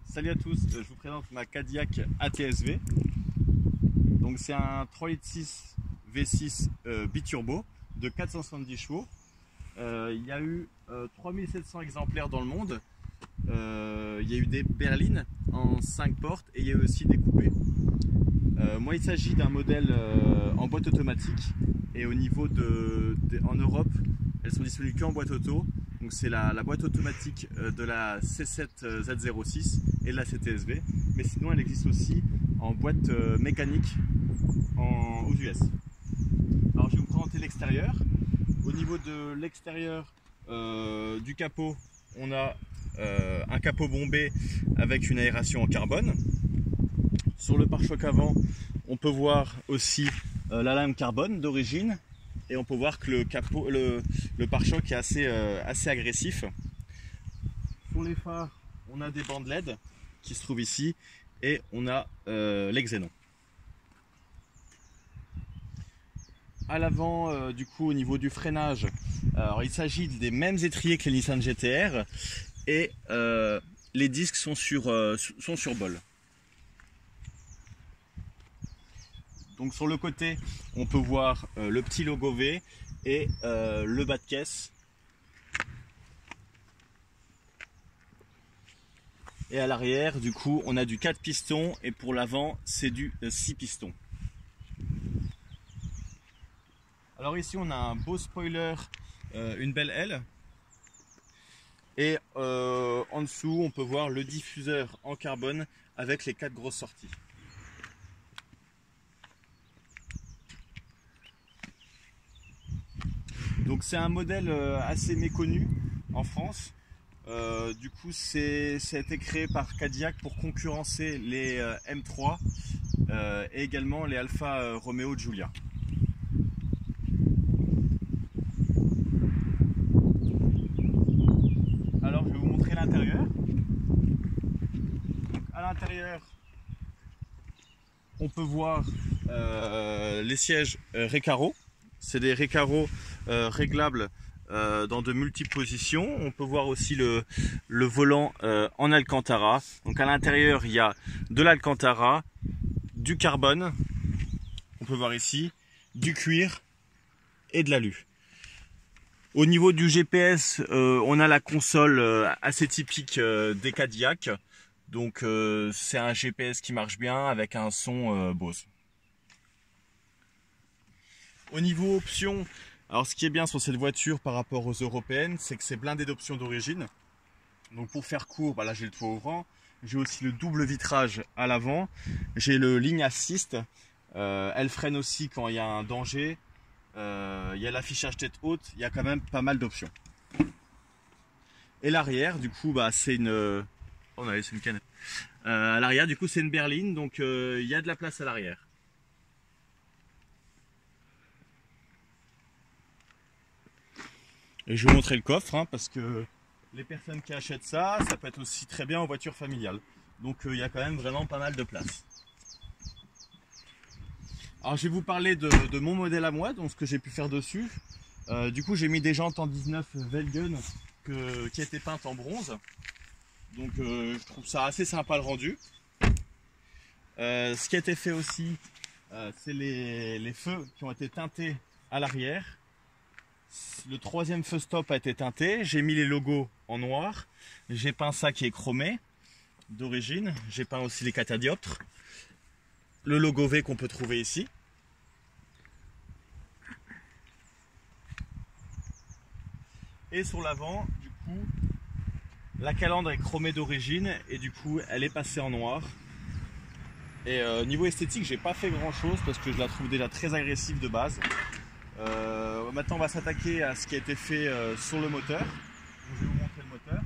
Salut à tous, je vous présente ma Cadillac ATS-V. Donc c'est un 3,6 litres V6 biturbo de 470 chevaux. Il y a eu 3700 exemplaires dans le monde. Il y a eu des berlines en 5 portes et il y a eu aussi des coupés. Moi il s'agit d'un modèle en boîte automatique et au niveau en Europe elles sont disponibles qu'en boîte auto. Donc c'est la boîte automatique de la C7 Z06 et de la CTS-V, mais sinon elle existe aussi en boîte mécanique aux US. Alors je vais vous présenter l'extérieur. Au niveau de l'extérieur du capot, on a un capot bombé avec une aération en carbone. Sur le pare-choc avant, on peut voir aussi la lame carbone d'origine. Et on peut voir que le pare-choc est assez agressif. Sur les phares, on a des bandes LED qui se trouvent ici et on a les xénons. À l'avant, du coup, au niveau du freinage, alors, il s'agit des mêmes étriers que les Nissan GT-R et les disques sont sur bol. Donc sur le côté, on peut voir le petit logo V et le bas de caisse. Et à l'arrière, du coup, on a du 4 pistons et pour l'avant, c'est du 6 pistons. Alors ici, on a un beau spoiler, une belle aile. Et en dessous, on peut voir le diffuseur en carbone avec les 4 grosses sorties. Donc c'est un modèle assez méconnu en France. Du coup ça a été créé par Cadillac pour concurrencer les M3 et également les Alfa Romeo Giulia. Alors je vais vous montrer l'intérieur. À l'intérieur, on peut voir les sièges Recaro. C'est des Recaro réglables dans de multiples positions. On peut voir aussi le volant en Alcantara. Donc à l'intérieur, il y a de l'Alcantara, du carbone, on peut voir ici, du cuir et de l'alu. Au niveau du GPS, on a la console assez typique des Cadillac. Donc c'est un GPS qui marche bien avec un son Bose. Au niveau options, alors ce qui est bien sur cette voiture par rapport aux européennes, c'est que c'est blindé d'options d'origine. Donc pour faire court, là j'ai le toit ouvrant, j'ai aussi le double vitrage à l'avant, j'ai le ligne assist, elle freine aussi quand il y a un danger, il y a l'affichage tête haute, il y a quand même pas mal d'options. Et l'arrière, du coup, c'est une... Oh non, c'est une canette. À l'arrière, du coup, c'est une berline, donc il y a de la place à l'arrière. Et je vais vous montrer le coffre, parce que les personnes qui achètent ça, ça peut être aussi très bien en voiture familiale. Donc il y a quand même vraiment pas mal de place. Alors je vais vous parler de mon modèle à moi, donc ce que j'ai pu faire dessus. Du coup j'ai mis des jantes en 19 Velgen qui étaient peintes en bronze. Donc je trouve ça assez sympa le rendu. Ce qui a été fait aussi, c'est les feux qui ont été teintés à l'arrière. Le troisième feu stop a été teinté, j'ai mis les logos en noir, j'ai peint ça qui est chromé d'origine, j'ai peint aussi les catadioptres, le logo V qu'on peut trouver ici. Et sur l'avant, du coup, la calandre est chromée d'origine et du coup elle est passée en noir. Et niveau esthétique, j'ai pas fait grand chose parce que je la trouve déjà très agressive de base. Maintenant on va s'attaquer à ce qui a été fait sur le moteur. Donc, je vais vous montrer le moteur.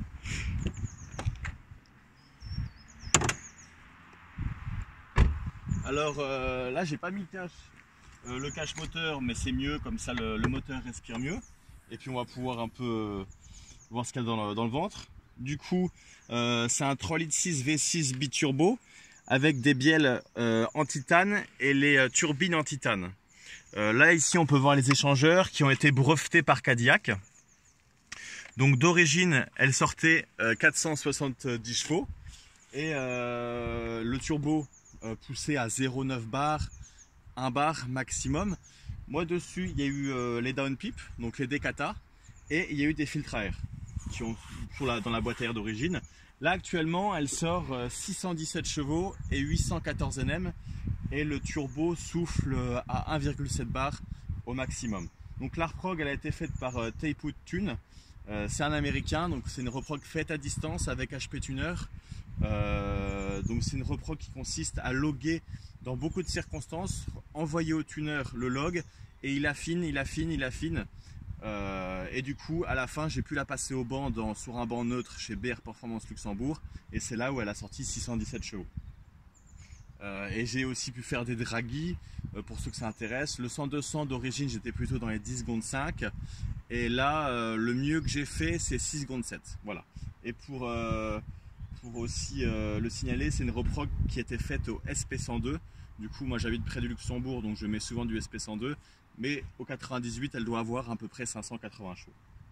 Alors là j'ai pas mis le cache moteur, mais c'est mieux, comme ça le moteur respire mieux. Et puis on va pouvoir un peu voir ce qu'il y a dans le ventre. Du coup c'est un 3,6 litres V6 biturbo avec des bielles en titane et les turbines en titane. Là ici on peut voir les échangeurs qui ont été brevetés par Cadillac. Donc d'origine elle sortait 470 chevaux Et le turbo poussé à 0,9 bar, 1 bar maximum. Moi dessus il y a eu les downpipes, donc les décata, et il y a eu des filtres à air qui ont dans la boîte à air d'origine. Là actuellement elle sort 617 chevaux et 814 Nm et le turbo souffle à 1,7 bar au maximum. Donc la reprog elle a été faite par Tapewood Tune, c'est un américain, donc c'est une reprog faite à distance avec HP Tuner. Donc c'est une reprog qui consiste à loguer dans beaucoup de circonstances, envoyer au tuner le log et il affine, il affine, il affine. Et du coup à la fin j'ai pu la passer au banc sur un banc neutre chez BR Performance Luxembourg et c'est là où elle a sorti 617 chevaux. Et j'ai aussi pu faire des draggies pour ceux que ça intéresse. Le 100-200 d'origine j'étais plutôt dans les 10 secondes 5 et là le mieux que j'ai fait c'est 6 secondes 7. Voilà. Et pour aussi le signaler, c'est une reprog qui était faite au SP102. Du coup moi j'habite près du Luxembourg donc je mets souvent du SP102, mais au 98 elle doit avoir à peu près 580 chevaux.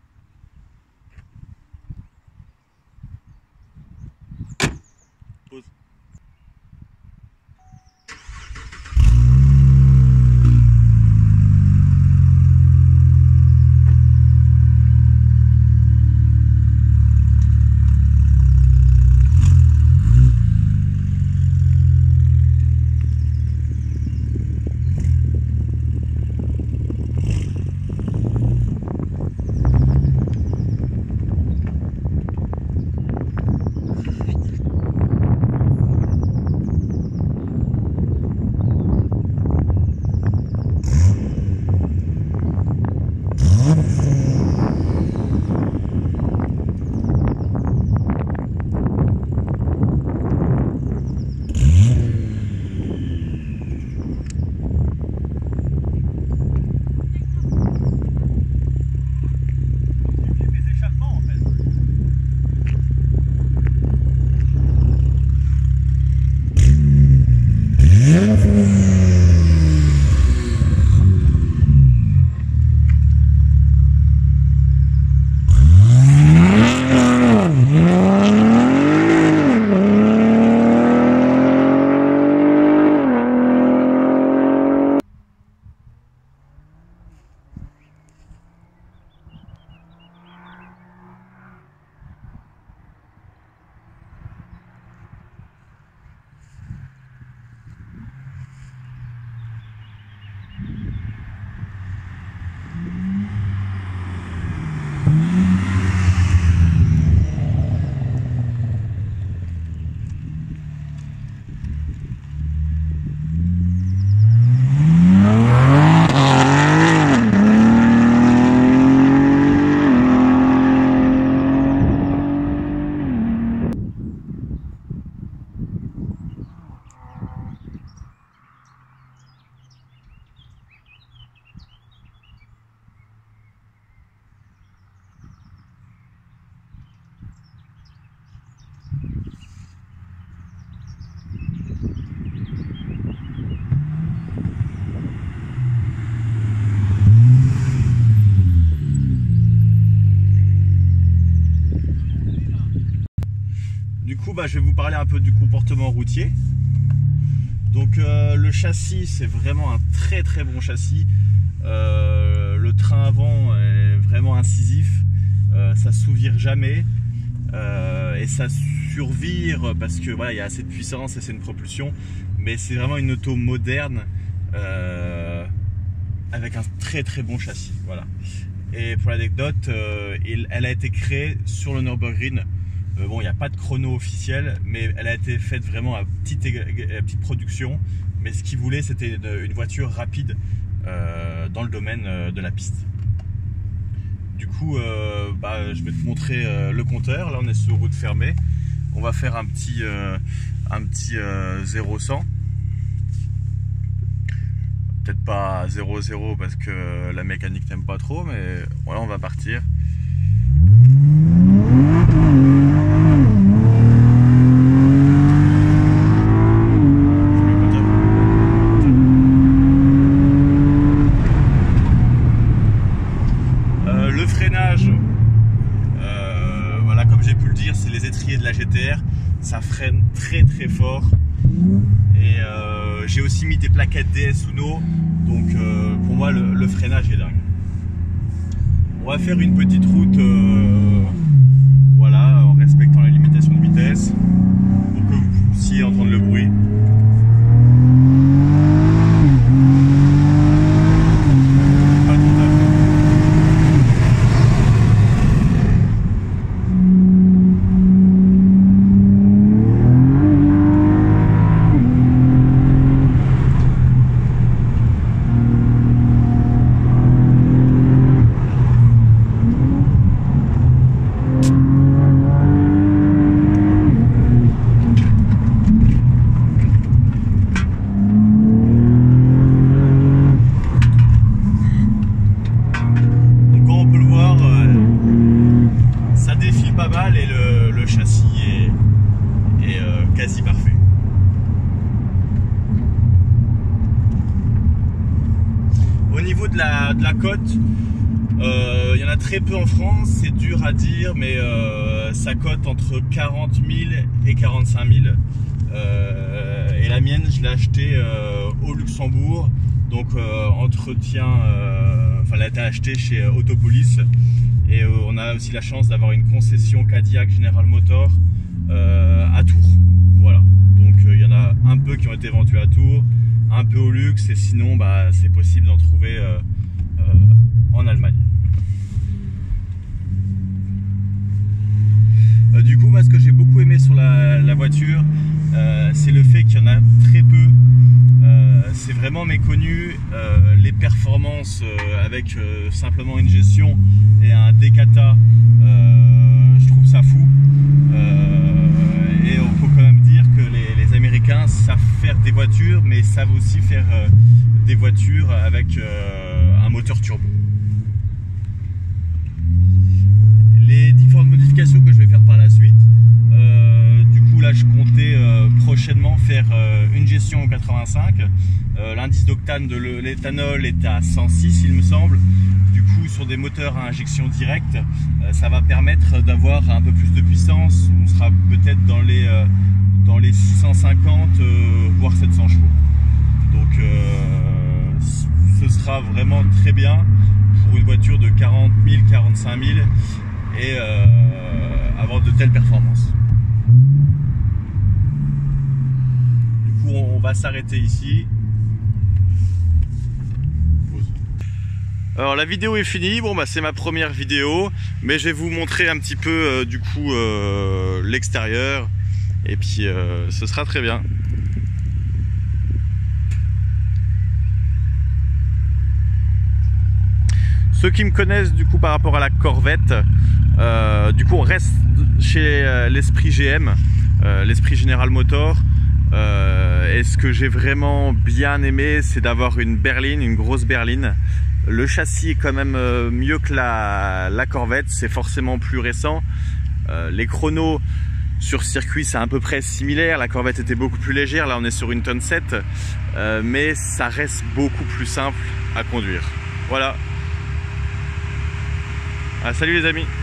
Pause. Je vais vous parler un peu du comportement routier. Donc le châssis c'est vraiment un très très bon châssis. Le train avant est vraiment incisif, ça souvire jamais et ça survire parce que voilà, il y a assez de puissance et c'est une propulsion, mais c'est vraiment une auto moderne avec un très très bon châssis. Voilà. Et pour l'anecdote, elle a été créée sur le Nürburgring. Bon, il n'y a pas de chrono officiel, mais elle a été faite vraiment à petite production. Mais ce qu'ils voulaient, c'était une voiture rapide dans le domaine de la piste. Du coup, je vais te montrer le compteur. Là, on est sur route fermée. On va faire un petit 0-100. Peut-être pas 0-0 parce que la mécanique n'aime pas trop, mais voilà, on va partir. Le freinage, voilà, comme j'ai pu le dire, c'est les étriers de la GTR. Ça ça freine très très fort. Et j'ai aussi mis des plaquettes DS Uno, donc pour moi le freinage est dingue. On va faire une petite route, voilà, en respectant la limitation de vitesse, pour que vous puissiez entendre le bruit. Et le châssis est quasi parfait. Au niveau de la cote, il y en a très peu en France, c'est dur à dire, mais ça cote entre 40 000 et 45 000. Et la mienne, je l'ai achetée au Luxembourg, donc entretien, enfin elle a été achetée chez Autopolis. Et on a aussi la chance d'avoir une concession Cadillac General Motors à Tours. Voilà. Donc il y en a un peu qui ont été vendus à Tours, un peu au luxe, et sinon c'est possible d'en trouver en Allemagne. Du coup, moi, ce que j'ai beaucoup aimé sur la voiture, c'est le fait qu'il y en a très peu. C'est vraiment méconnu. Les performances avec simplement une gestion et un décata, je trouve ça fou. Et on peut quand même dire que les Américains savent faire des voitures, mais savent aussi faire des voitures avec un moteur turbo. Les différentes modifications que je vais faire par la suite, du coup là je comptais prochainement faire une gestion au 85. L'indice d'octane de l'éthanol est à 106 il me semble. Du coup sur des moteurs à injection directe, ça va permettre d'avoir un peu plus de puissance. On sera peut-être dans les 650 voire 700 chevaux. Donc ce sera vraiment très bien pour une voiture de 40 000, 45 000 et avoir de telles performances. Du coup on va s'arrêter ici. Alors la vidéo est finie, bon c'est ma première vidéo, mais je vais vous montrer un petit peu du coup l'extérieur, et puis ce sera très bien. Ceux qui me connaissent du coup par rapport à la Corvette, du coup on reste chez l'esprit GM, l'esprit General Motors. Et ce que j'ai vraiment bien aimé, c'est d'avoir une berline, une grosse berline. Le châssis est quand même mieux que la Corvette, c'est forcément plus récent. Les chronos sur circuit c'est à peu près similaire, la Corvette était beaucoup plus légère, là on est sur une tonne 7, mais ça reste beaucoup plus simple à conduire. Voilà. Ah, salut les amis.